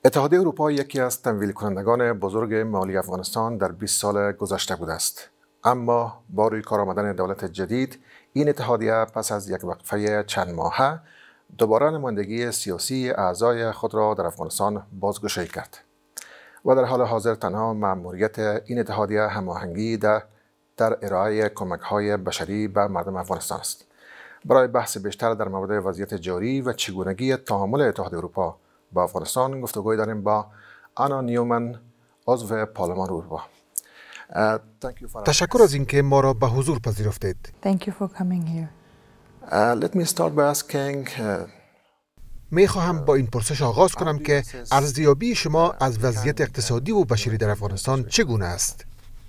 اتحادیه اروپا یکی از تمویل کنندگان بزرگ مالی افغانستان در 20 سال گذشته بوده است. اما با روی کار آمدن دولت جدید این اتحادیه پس از یک وقفه چند ماهه دوباره نمایندگی سیاسی اعضای خود را در افغانستان بازگشایی کرد و در حال حاضر تنها مأموریت این اتحادیه هماهنگی در ارائه کمک‌های بشری به مردم افغانستان است. برای بحث بیشتر در مورد وضعیت جاری و چگونگی تعامل اتحادیه اروپا با افغانستان گفتگوی داریم با آنا نیومن، عضو پارلمان اروپا. تشکر از اینکه ما را به حضور پذیرفتید. Thank you for coming here. Let me start by asking می خواهم با این پرسش آغاز کنم که ارزیابی شما از وضعیت اقتصادی و بشری در افغانستان چگونه است؟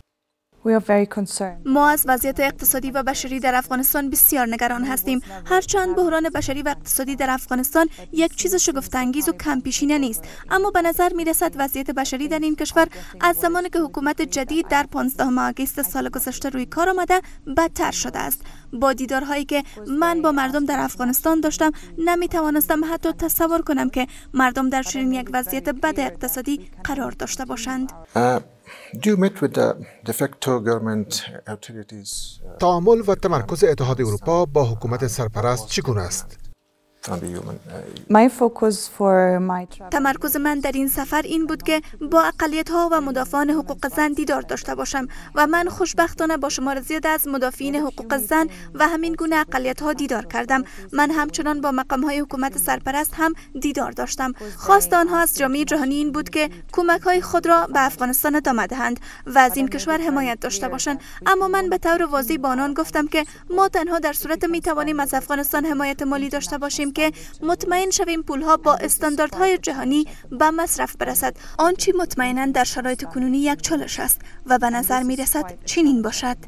ما از وضعیت اقتصادی و بشری در افغانستان بسیار نگران هستیم. هرچند بحران بشری و اقتصادی در افغانستان یک چیز شگفت‌انگیز و کم پیشینه نیست، اما به نظر می رسد وضعیت بشری در این کشور از زمانی که حکومت جدید در 15 آگوست سال گذشته روی کار آمده بدتر شده است. با دیدارهایی که من با مردم در افغانستان داشتم نمی توانستم حتی تصور کنم که مردم در چنین یک وضعیت بد اقتصادی قرار داشته باشند. تعامل و تمرکز اتحادیه اروپا با حکومت سرپرست چگونه است؟ تمرکز من در این سفر این بود که با اقلیت‌ها و مدافعان حقوق زن دیدار داشته باشم و من خوشبختانه با شمار زیاد از مدافعین حقوق زن و همین گونه اقلیت‌ها دیدار کردم. من همچنان با مقام‌های حکومت سرپرست هم دیدار داشتم. خواست آنها از جامعه جهانی این بود که کمک‌های خود را به افغانستان ادامه دهند و از این کشور حمایت داشته باشند. اما من به طور واضح با آنان گفتم که ما تنها در صورت می‌توانیم از افغانستان حمایت مالی داشته باشیم که مطمئن شویم پولها با استانداردهای جهانی به مصرف برسد. آنچه مطمئنا در شرایط کنونی یک چالش است و به نظر می رسد چنین باشد.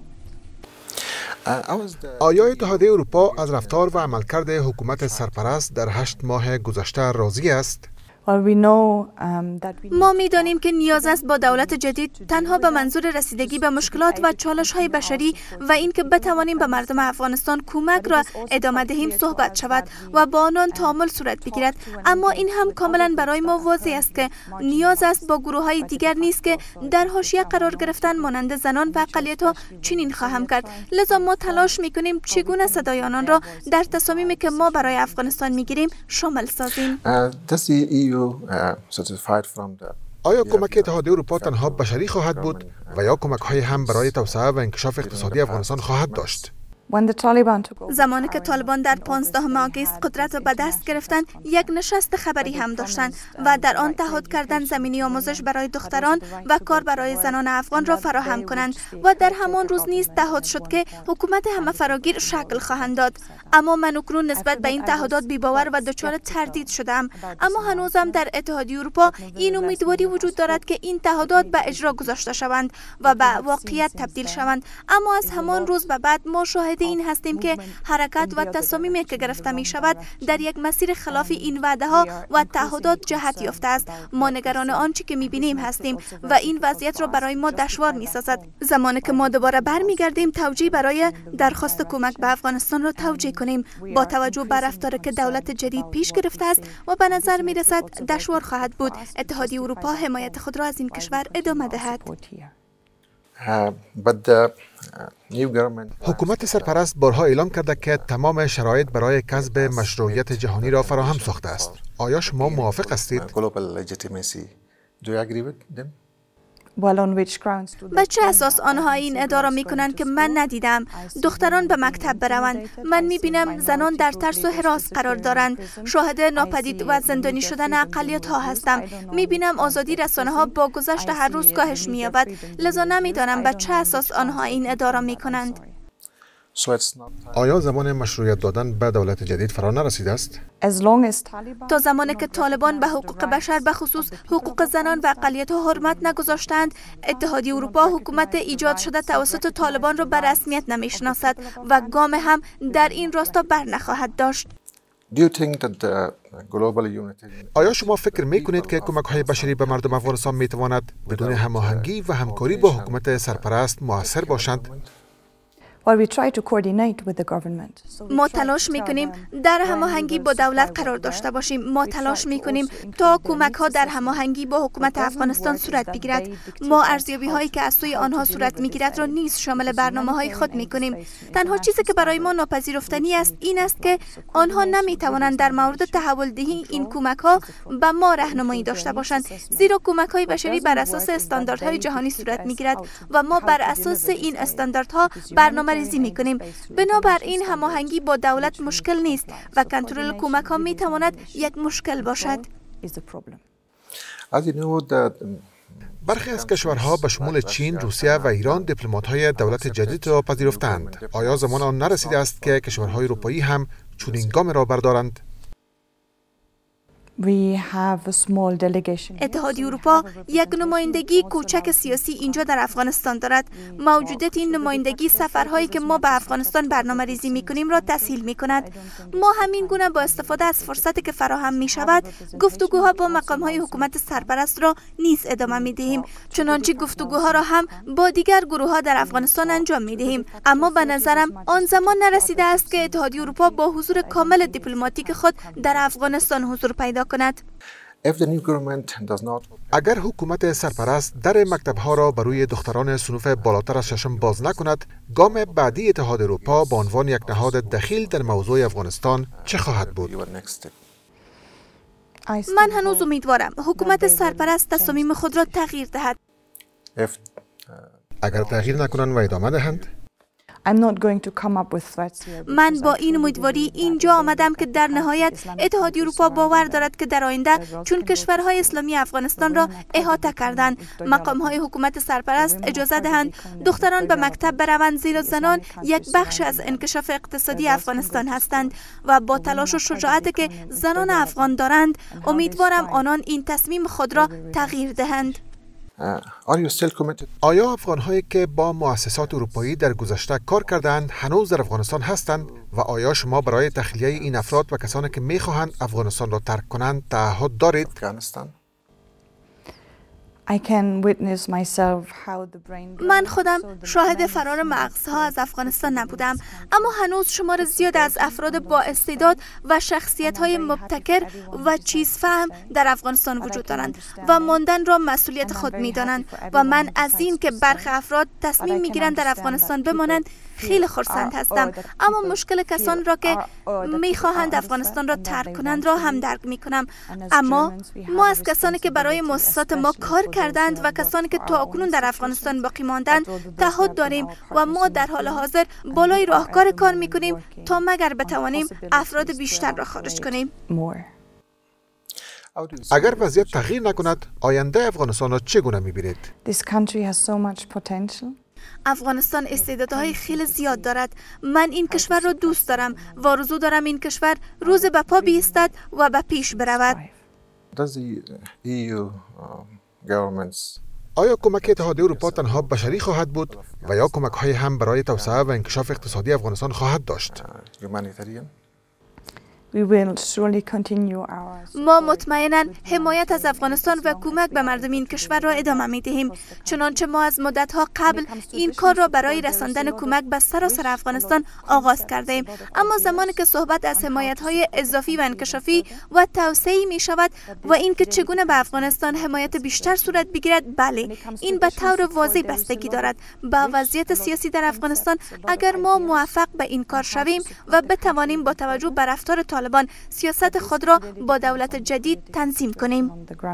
آیا اتحادیه اروپا از رفتار و عملکرد حکومت سرپرست در 8 ماه گذشته راضی است؟ ما می‌دانیم که نیاز است با دولت جدید تنها به منظور رسیدگی به مشکلات و چالش‌های بشری و اینکه بتوانیم به مردم افغانستان کمک را ادامه دهیم صحبت شود و با آنان تعامل صورت بگیرد. اما این هم کاملا برای ما واضح است که نیاز است با گروه‌های دیگر نیست که در حاشیه قرار گرفتن مانند زنان و اقلیت‌ها چنین خواهم کرد. لذا ما تلاش می‌کنیم چگونه صدای آنان را در تصامیمی که ما برای افغانستان می‌گیریم شامل سازیم. آیا کمک اتحادیه اروپا تنها بشری خواهد بود و یا کمک‌های هم برای توسعه و انکشاف اقتصادی افغانستان خواهد داشت؟ زمانی که طالبان در 15 آگوست قدرت را به دست گرفتند، یک نشست خبری هم داشتند و در آن تعهد کردند زمینی آموزش برای دختران و کار برای زنان افغان را فراهم کنند و در همان روز نیز تعهد شد که حکومت همه فراگیر شکل خواهند داد. اما من اکنون نسبت به این تعهدات بی‌باور و دچار تردید شدم. اما هنوزم در اتحادیه اروپا این امیدواری وجود دارد که این تعهدات به اجرا گذاشته شوند و به واقعیت تبدیل شوند. اما از همان روز به بعد ما شاهد این هستیم که حرکت و تصامیمی که گرفته می شود در یک مسیر خلاف این وعده ها و تعهدات جهت یافته است. ما نگران آنچه که می بینیم هستیم و این وضعیت را برای ما دشوار می سازد. زمانی که ما دوباره برمیگردیم توجیه برای درخواست کمک به افغانستان را توجیه کنیم با توجه به رفتاری که دولت جدید پیش گرفته است و به نظر می رسد دشوار خواهد بود اتحادیه اروپا حمایت خود را از این کشور ادامه دهد. حکومت سرپرست بارها اعلام کرده که تمام شرایط برای کسب مشروعیت جهانی را فراهم ساخته است. آیا شما موافق هستید؟ به چه اساس آنها این ادعا را می‌کنند که من ندیدم؟ دختران به مکتب بروند. من می‌بینم زنان در ترس و هراس قرار دارند. شاهد ناپدید و زندانی شدن اقلیت‌ها هستم. می‌بینم آزادی رسانه‌ها با گذشت هر روز کاهش می‌یابد. لذا نمی‌دانم به چه اساس آنها این ادعا را می‌کنند. آیا زمان مشروعیت دادن به دولت جدید فرا نرسیده است؟ تا زمانی که طالبان به حقوق بشر به خصوص حقوق زنان و اقلیت‌ها حرمت نگذاشتند، اتحادیه اروپا حکومت ایجاد شده توسط طالبان را به رسمیت نمی‌شناسد و گام هم در این راستا بر نخواهد داشت. آیا شما فکر می‌کنید که کمک‌های بشری به مردم افغانستان می‌تواند بدون هماهنگی و همکاری با حکومت سرپرست مؤثر باشند؟ ما تلاش میکنیم در هماهنگی با دولت قرار داشته باشیم. ما تلاش میکنیم تا کمک ها در هماهنگی با حکومت افغانستان صورت بگیرد. ما ارزیابی هایی که از سوی آنها صورت میگیرد را نیز شامل برنامه های خود میکنیم. تنها چیزی که برای ما ناپذیرفتنی است این است که آنها نمیتوانند در مورد تحول دهی این کمک ها به ما راهنمایی داشته باشند، زیرا کمک های بشری بر اساس استانداردهای جهانی صورت میگیرد و ما بر اساس این استانداردها برنامه ریزی میکنیم. بنابراین هماهنگی با دولت مشکل نیست و کنترل کمک ها میتواند یک مشکل باشد. برخی از کشورها به شمول چین، روسیه و ایران دیپلمات‌های دولت جدید را پذیرفتند. آیا زمان آن نرسیده است که کشورهای اروپایی هم چنین گام را بردارند؟ اتحادیه اروپا یک نمایندگی کوچک سیاسی اینجا در افغانستان دارد. موجودیت این نمایندگی سفرهایی که ما به افغانستان برنامه ریزی می کنیم را تسهیل می کند. ما همین گونه با استفاده از فرصتی که فراهم می شود گفتگوها با مقام های حکومت سرپرست را نیز ادامه می دهیم، چنانچه گفتگوها را هم با دیگر گروه ها در افغانستان انجام می دهیم. اما به نظرم آن زمان نرسیده است که اتحادیه اروپا با حضور کامل دیپلماتیک خود در افغانستان حضور پیدا کند. اگر حکومت سرپرست در مکتب‌ها را برای دختران صنوف بالاتر از ششم باز نکند، گام بعدی اتحاد اروپا به عنوان یک نهاد دخیل در موضوع افغانستان چه خواهد بود؟ من هنوز امیدوارم حکومت سرپرست تصامیم خود را تغییر دهد. اگر تغییر نکنند و ادامه دهند؟ من با این امیدواری اینجا آمدم که در نهایت اتحادیه اروپا باور دارد که در آینده چون کشورهای اسلامی افغانستان را احاطه کردند، مقامهای حکومت سرپرست اجازه دهند دختران به مکتب بروند، زیرا زنان یک بخش از انکشاف اقتصادی افغانستان هستند و با تلاش و شجاعتی که زنان افغان دارند امیدوارم آنان این تصمیم خود را تغییر دهند. آیا افغان‌هایی که با مؤسسات اروپایی در گذشته کار کردند هنوز در افغانستان هستند و آیا شما برای تخلیه این افراد و کسانی که می‌خواهند افغانستان را ترک کنند تعهد دارید؟ من خودم شاهد فرار مغزها از افغانستان نبودم، اما هنوز شمار زیاد از افراد با استعداد و شخصیت‌های مبتکر و چیزفهم در افغانستان وجود دارند و ماندن را مسئولیت خود می‌دانند و من از این که برخی افراد تصمیم می‌گیرند در افغانستان بمانند خیلی خرسند هستم. اما مشکل کسان را که می‌خواهند افغانستان را ترک کنند را هم درک می‌کنم. اما ما از کسانی که برای مؤسسات ما کار کردند و کسانی که تاکنون در افغانستان باقی ماندند تعهد داریم و ما در حال حاضر بالای راهکار کار می‌کنیم تا مگر بتوانیم افراد بیشتر را خارج کنیم. اگر وضعیت تغییر نکند آینده افغانستان را چگونه می‌بینید؟ افغانستان استعدادهای خیلی زیاد دارد. من این کشور را دوست دارم و آرزو دارم این کشور روز به پا بایستد و به پیش برود. آیا کمک اتحادیه اروپا تنها بشری خواهد بود و یا کمک‌های هم برای توسعه و انکشاف اقتصادی افغانستان خواهد داشت؟ ما مطمئناً حمایت از افغانستان و کمک به مردم این کشور را ادامه می دهیم، چنانچه ما از مدت‌ها قبل این کار را برای رساندن کمک به سراسر افغانستان آغاز کرده ایم. اما زمانی که صحبت از حمایت‌های اضافی و انکشافی و توسعه‌ای می شود و اینکه چگونه به افغانستان حمایت بیشتر صورت بگیرد، بله، این به طور واضح بستگی دارد به وضعیت سیاسی در افغانستان. اگر ما موفق به این کار شویم و بتوانیم با توجه به رفتار طالبان سیاست خود را با دولت جدید تنظیم کنیم.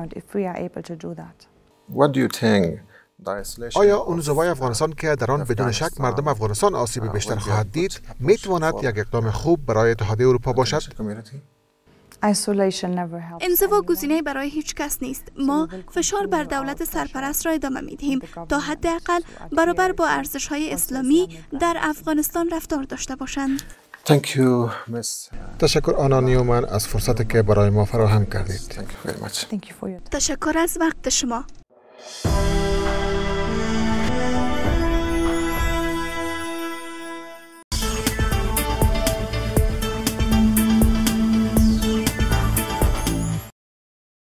آیا انزوای افغانستان که در آن بدون شک مردم افغانستان آسیب بیشتر خواهد دید میتواند یک اقدام خوب برای اتحادیه اروپا باشد؟ انزوا گزینه‌ای برای هیچ کس نیست. ما فشار بر دولت سرپرست را ادامه می‌دهیم تا حداقل برابر با ارزش‌های اسلامی در افغانستان رفتار داشته باشند. تشکر آنا نیومن از فرصتی که برای ما فراهم کردید. تشکر از وقت شما.